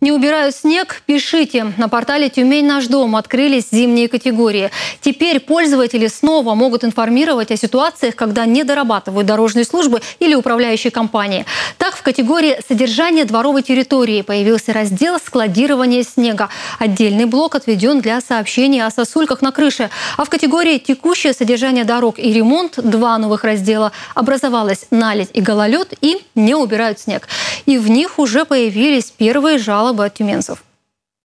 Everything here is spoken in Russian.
Не убирают снег? Пишите. На портале «Тюмень. Наш дом» открылись зимние категории. Теперь пользователи снова могут информировать о ситуациях, когда не дорабатывают дорожные службы или управляющие компании. Так, в категории «Содержание дворовой территории» появился раздел «Складирование снега». Отдельный блок отведен для сообщений о сосульках на крыше. А в категории «Текущее содержание дорог и ремонт» два новых раздела. Образовалась наледь и гололед и «Не убирают снег». И в них уже появились первые жалобы от тюменцев.